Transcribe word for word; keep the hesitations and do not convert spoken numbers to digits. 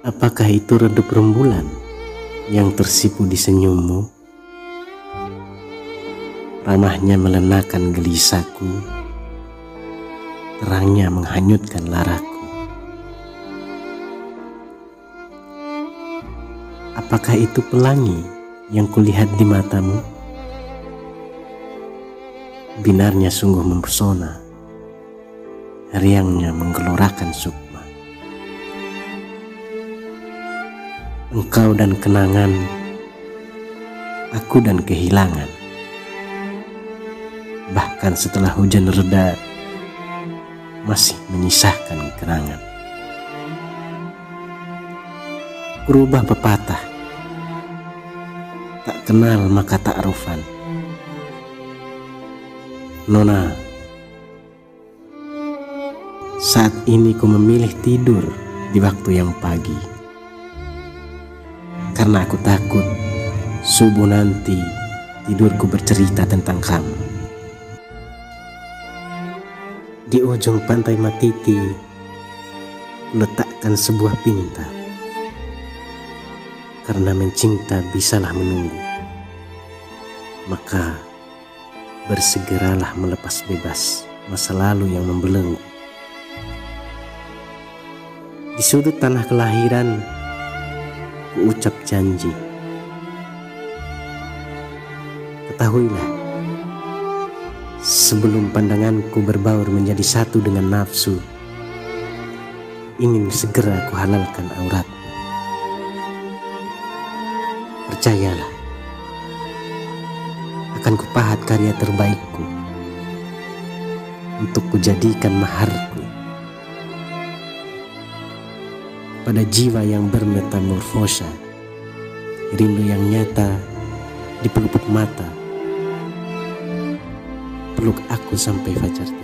Apakah itu redup rembulan yang tersipu di senyummu? Ramahnya melenakan gelisahku, terangnya menghanyutkan laraku. Apakah itu pelangi yang kulihat di matamu? Binarnya sungguh mempesona, riangnya menggelorakan sukma. Engkau dan kenangan, aku dan kehilangan. Bahkan setelah hujan reda, masih menyisahkan kenangan. Kurubah pepatah, tak kenal maka tak arufan. Nona, saat ini ku memilih tidur di waktu yang pagi, karena aku takut subuh nanti tidurku bercerita tentang kamu. Di ujung pantai Matiti, ku letakkan sebuah pinta, karena mencinta bisalah menunggu. Maka bersegeralah melepas bebas masa lalu yang membelenggu. Di sudut tanah kelahiran, ku ucap janji. Ketahuilah, sebelum pandanganku berbaur menjadi satu dengan nafsu, ingin segera ku halalkan aurat. Percayalah, akan kupahat karya terbaikku untuk kujadikan maharku pada jiwa yang bermetamorfosa, rindu yang nyata di pelupuk mata. Peluk aku sampai fajar.